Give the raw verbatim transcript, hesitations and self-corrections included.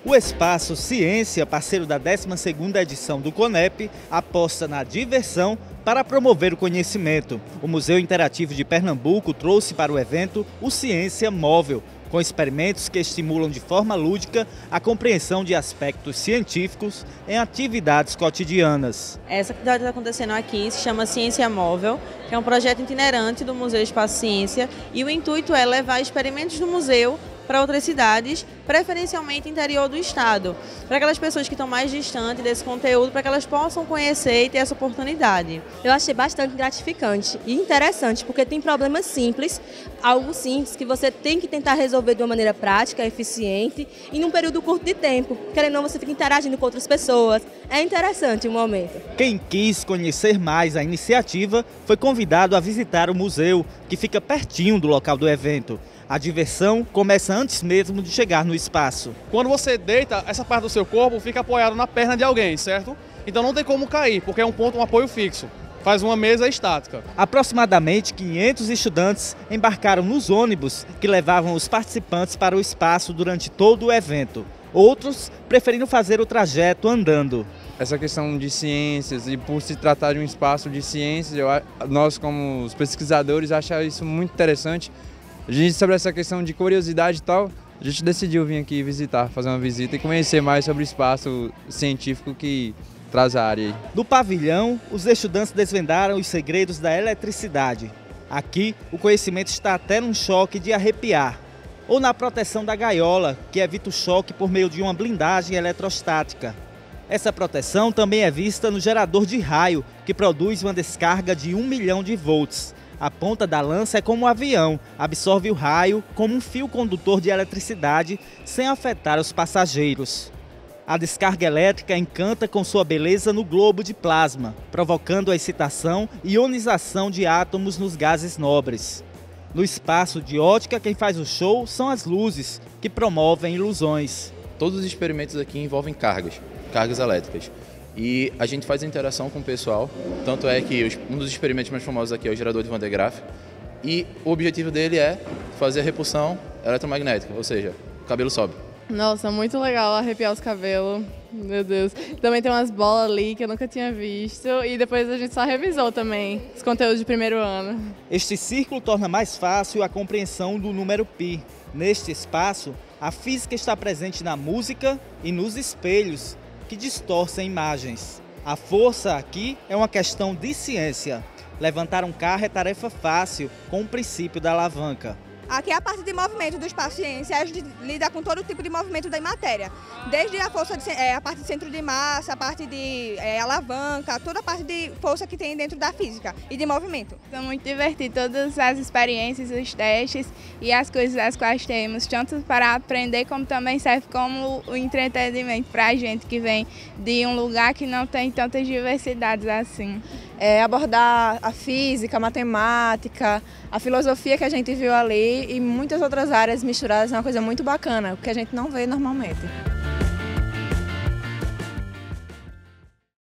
O Espaço Ciência, parceiro da décima segunda edição do CONEP, aposta na diversão para promover o conhecimento. O Museu Interativo de Pernambuco trouxe para o evento o Ciência Móvel, com experimentos que estimulam de forma lúdica a compreensão de aspectos científicos em atividades cotidianas. Essa que está acontecendo aqui se chama Ciência Móvel, que é um projeto itinerante do Museu Espaço Ciência, e o intuito é levar experimentos do museu para outras cidades, preferencialmente interior do estado, para aquelas pessoas que estão mais distantes desse conteúdo, para que elas possam conhecer e ter essa oportunidade. Eu achei bastante gratificante e interessante, porque tem problemas simples, algo simples que você tem que tentar resolver de uma maneira prática, eficiente e num período curto de tempo. Querendo ou não, você fica interagindo com outras pessoas. É interessante o momento. Quem quis conhecer mais a iniciativa foi convidado a visitar o museu, que fica pertinho do local do evento. A diversão começa antes mesmo de chegar no espaço. Quando você deita, essa parte do seu corpo fica apoiada na perna de alguém, certo? Então não tem como cair, porque é um ponto, um apoio fixo. Faz uma mesa estática. Aproximadamente quinhentos estudantes embarcaram nos ônibus que levavam os participantes para o espaço durante todo o evento. Outros preferiram fazer o trajeto andando. Essa questão de ciências e por se tratar de um espaço de ciências, eu, nós como os pesquisadores achamos isso muito interessante. A gente, sobre essa questão de curiosidade e tal, a gente decidiu vir aqui visitar, fazer uma visita e conhecer mais sobre o espaço científico que traz a área aí. No pavilhão, os estudantes desvendaram os segredos da eletricidade. Aqui, o conhecimento está até num choque de arrepiar. Ou na proteção da gaiola, que evita o choque por meio de uma blindagem eletrostática. Essa proteção também é vista no gerador de raio, que produz uma descarga de um milhão de volts. A ponta da lança é como um avião, absorve o raio como um fio condutor de eletricidade sem afetar os passageiros. A descarga elétrica encanta com sua beleza no globo de plasma, provocando a excitação e ionização de átomos nos gases nobres. No espaço de ótica, quem faz o show são as luzes, que promovem ilusões. Todos os experimentos aqui envolvem cargas, cargas elétricas. E a gente faz interação com o pessoal, tanto é que um dos experimentos mais famosos aqui é o gerador de Van de Graaff, e o objetivo dele é fazer a repulsão eletromagnética, ou seja, o cabelo sobe. Nossa, muito legal arrepiar os cabelos, meu Deus. Também tem umas bolas ali que eu nunca tinha visto e depois a gente só revisou também os conteúdos de primeiro ano. Este círculo torna mais fácil a compreensão do número π. Neste espaço, a física está presente na música e nos espelhos, que distorcem imagens. A força aqui é uma questão de ciência. Levantar um carro é tarefa fácil com o princípio da alavanca. Aqui é a parte de movimento do espaço ciência, a gente lida com todo tipo de movimento da matéria. Desde a força de, é, a parte de centro de massa, a parte de é, alavanca, toda a parte de força que tem dentro da física e de movimento. Foi muito divertido todas as experiências, os testes e as coisas as quais temos, tanto para aprender como também serve como o entretenimento para a gente que vem de um lugar que não tem tantas diversidades assim. É, abordar a física, a matemática, a filosofia que a gente viu ali e muitas outras áreas misturadas é uma coisa muito bacana, o que a gente não vê normalmente.